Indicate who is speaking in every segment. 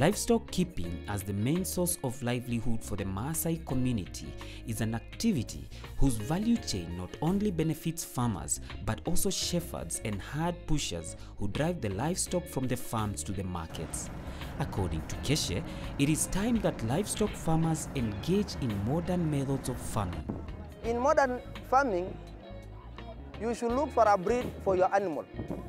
Speaker 1: Livestock keeping as the main source of livelihood for the Maasai community is an activity whose value chain not only benefits farmers but also shepherds and herd pushers who drive the livestock from the farms to the markets. According to Keshe, it is time that livestock farmers engage in modern methods of farming.
Speaker 2: In modern farming, you should look for a breed for your animal.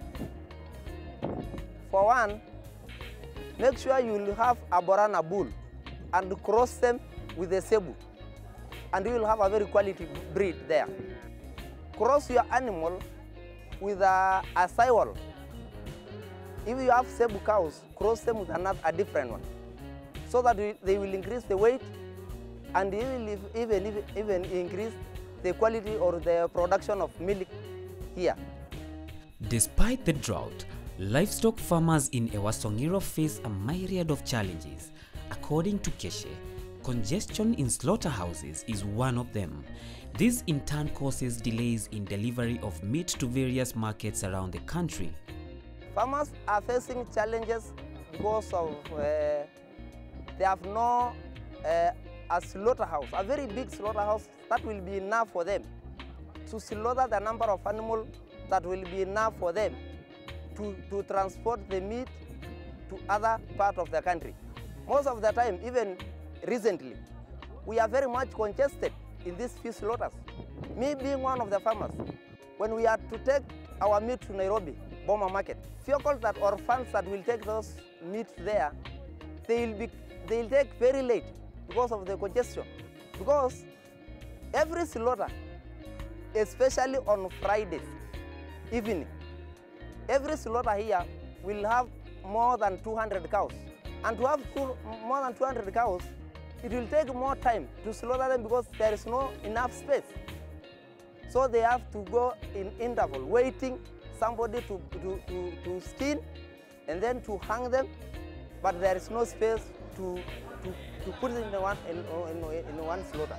Speaker 2: For one, make sure you will have a Borana bull and cross them with a Cebu, and you will have a very quality breed there. Cross your animal with a Saiwal. If you have Cebu cows, cross them with a different one, so that they will increase the weight and even increase the quality or the production of milk here.
Speaker 1: Despite the drought, livestock farmers in Ewasongiro face a myriad of challenges. According to Keshe, congestion in slaughterhouses is one of them. This in turn causes delays in delivery of meat to various markets around the country.
Speaker 2: Farmers are facing challenges because of they have no a slaughterhouse, a very big slaughterhouse that will be enough for them to slaughter the number of animals that will be enough for them to transport the meat to other parts of the country. Most of the time, even recently, we are very much congested in these few slaughters. Me being one of the farmers, when we are to take our meat to Nairobi, Boma Market, vehicles that or funds that will take those meat there, they'll take very late because of the congestion. Because every slaughter, especially on Fridays evening, every slaughter here will have more than 200 cows. And to have more than 200 cows, it will take more time to slaughter them because there is no enough space. So they have to go in interval, waiting somebody to skin and then to hang them, but there is no space to put it in one slaughter.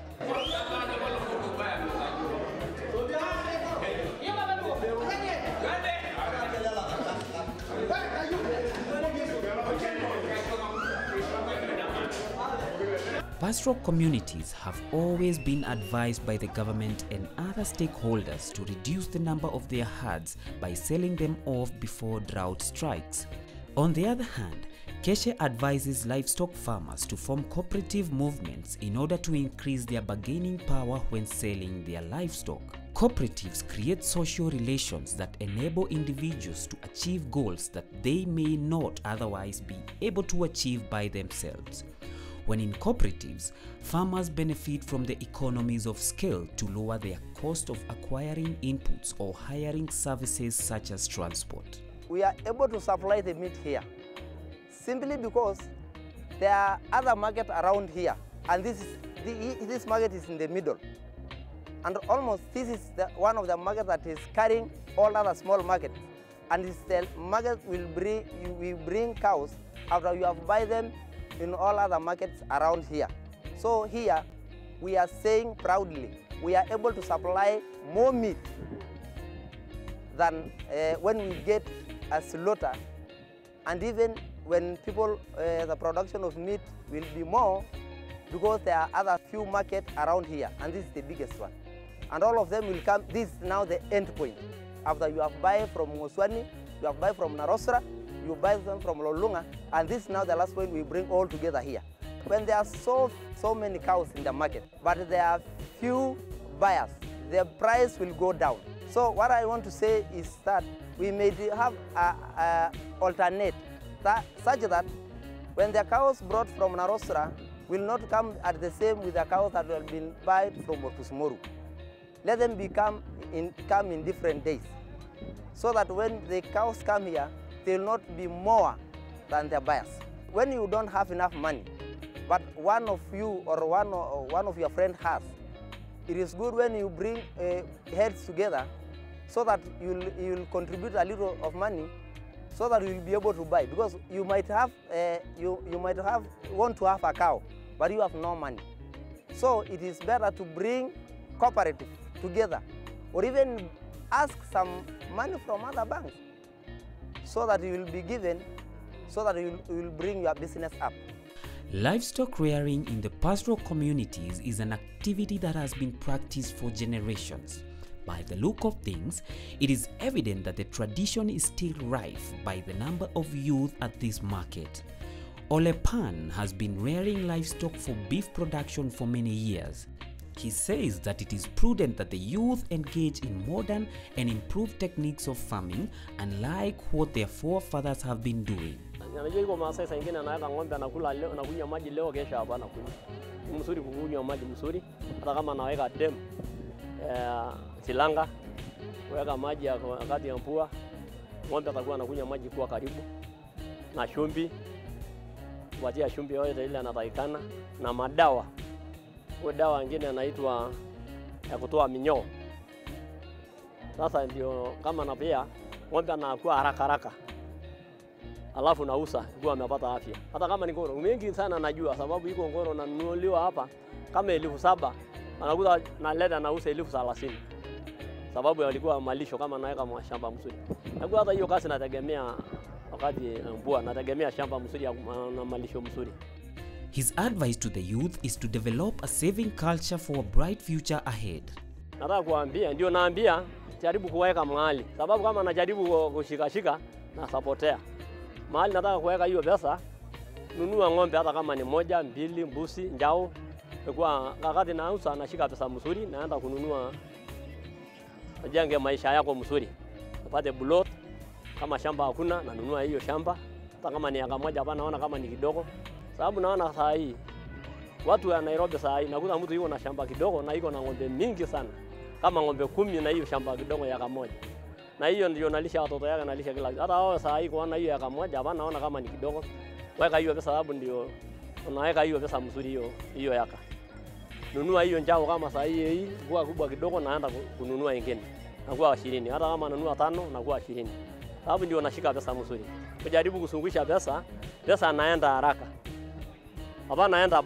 Speaker 1: Pastoral communities have always been advised by the government and other stakeholders to reduce the number of their herds by selling them off before drought strikes. On the other hand, Keshe advises livestock farmers to form cooperative movements in order to increase their bargaining power when selling their livestock. Cooperatives create social relations that enable individuals to achieve goals that they may not otherwise be able to achieve by themselves. When in cooperatives, farmers benefit from the economies of scale to lower their cost of acquiring inputs or hiring services such as transport.
Speaker 2: We are able to supply the meat here simply because there are other markets around here, and this market is in the middle. And almost this is one of the markets that is carrying all other small markets. And it's the market we bring cows after you have buy them in all other markets around here. So here we are saying proudly we are able to supply more meat than when we get a slaughter, and even when people the production of meat will be more because there are other few markets around here, and this is the biggest one. And all of them will come. This is now the end point. After you have buy from Moswani, you have buy from Narosra, you buy them from Lolunga, and this is now the last point we bring all together here. When there are so many cows in the market, but there are few buyers, the price will go down. So what I want to say is that we may have a alternate such that when the cows brought from Narosra will not come at the same with the cows that have been bought from Otusmoru. Let them come in different days, so that when the cows come here, they will not be more than their buyers. When you don't have enough money, but one of you or one of your friends has, it is good when you bring heads together so that you'll contribute a little of money so that you'll be able to buy. Because you might have want to have a cow, but you have no money. So it is better to bring cooperative together, or even ask some money from other banks, so that you will be given so that you will bring your business up.
Speaker 1: Livestock rearing in the pastoral communities is an activity that has been practiced for generations. By the look of things, it is evident that the tradition is still rife by the number of youth at this market. Ole Pan has been rearing livestock for beef production for many years. He says that it is prudent that the youth engage in modern and improved techniques of farming, unlike what their forefathers have been doing.
Speaker 3: Unajua iko Maasai saa nyingine anaweka ng'ombe anakunywa maji leo kesho hapa anakunywa. Ni mzuri kunywa maji mzuri hata kama anaweka dem silanga kuweka maji wakati ya mvua, ng'ombe atakuwa anakunywa maji kwa karibu na shumbi, kupatia shumbi yote ile anatakikana na madawa. Kwa dawa nyingine anaitwa ya kutoa minyoo. Sasa ndio kama na pia ng'ombe anakuwa haraka alafu nausa kwa amepata afya. Hata kama ni ngoro mengi sana najua sababu iko ngoro nanunuliwa hapa kama 7,000 anakuta naleta nausa 30,000. Sababu yalikuwa malisho kama naweka mashamba mzuri. Nakuwa hata hiyo kazi nategemea wakati mvua nategemea shamba mzuri na malisho mzuri.
Speaker 1: His advice to the youth is to develop a saving culture for a bright future ahead.
Speaker 3: Nataka kuambia, ndio naambia jaribu kuweka mahali. Sababu kama najaribu kushika na sapotea. Mahali nataka kuweka hiyo pesa, nunua ng'ombe hata kama ni 1, 2, mbuzi, njao. Kwa wakati nausa nashika pesa mzuri naenda kununua ajenge maisha yako mzuri. Upate bulot kama shamba hakuna nanunua hiyo shamba. Hata kama ni eka moja hapa naona kama ni kidogo. Sababu naona saa hii watu wa Nairobi saa hii nakuta mtu yuko na shamba kidogo na yuko na ng'ombe mingi sana. Kama ng'ombe 10 na hiyo shamba kidogo ya kamoja. Na hiyo ndio nalisha watoto yake nalisha kila. Hata wao saa hii kuona hiyo ya kamoja hapa naona kama ni kidogo. Weka hiyo pesa sababu ndio unaweka hiyo pesa mzuri hiyo yaka. Nunua hiyo njao kama saa hii kwa kubwa kidogo naenda kununua nyingine. Na kwa 20. Hata kama nanunua 5 na kwa 20. Sababu ndio nashika pesa mzuri. Kujaribu kusungusha pesa anaenda haraka. Hapa naenda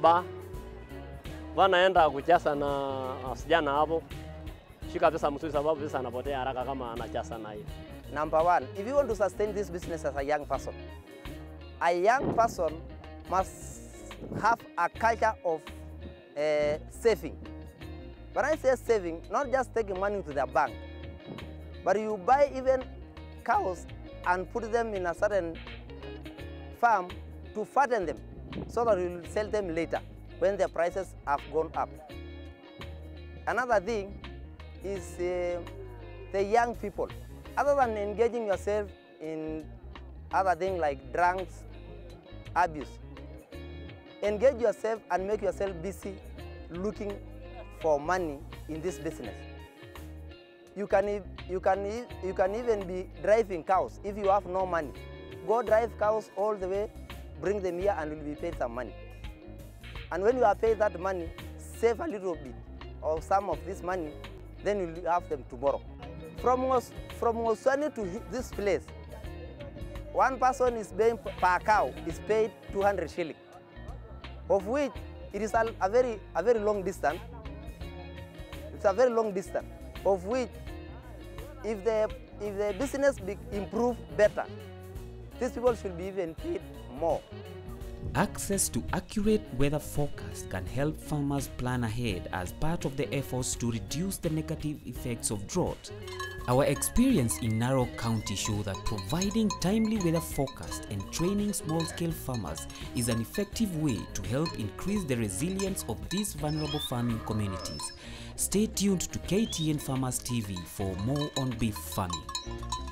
Speaker 3: naenda kucheza na sijana hapo. Shika pesa mzuri sababu pesa anapotea haraka kama anacheza na hiyo.
Speaker 2: Number 1, if you want to sustain this business as a young person must have a culture of saving. When I say saving, not just taking money to the bank, but you buy even cows and put them in a certain farm to fatten them, so that you will sell them later when the prices have gone up. Another thing is the young people. Other than engaging yourself in other things like drugs, abuse, engage yourself and make yourself busy looking for money in this business. You can even be driving cows if you have no money. Go drive cows all the way, bring them here and you'll be paid some money. And when you are paid that money, save a little bit of some of this money, then you'll have them tomorrow. From Oswani to this place, one person is paying per cow is paid 200 shillings, of which it is a very long distance. It's a very long distance, of which if the business improve better, these people should be even paid more.
Speaker 1: Access to accurate weather forecasts can help farmers plan ahead as part of the efforts to reduce the negative effects of drought. Our experience in Narok County shows that providing timely weather forecasts and training small-scale farmers is an effective way to help increase the resilience of these vulnerable farming communities. Stay tuned to KTN Farmers TV for more on beef farming.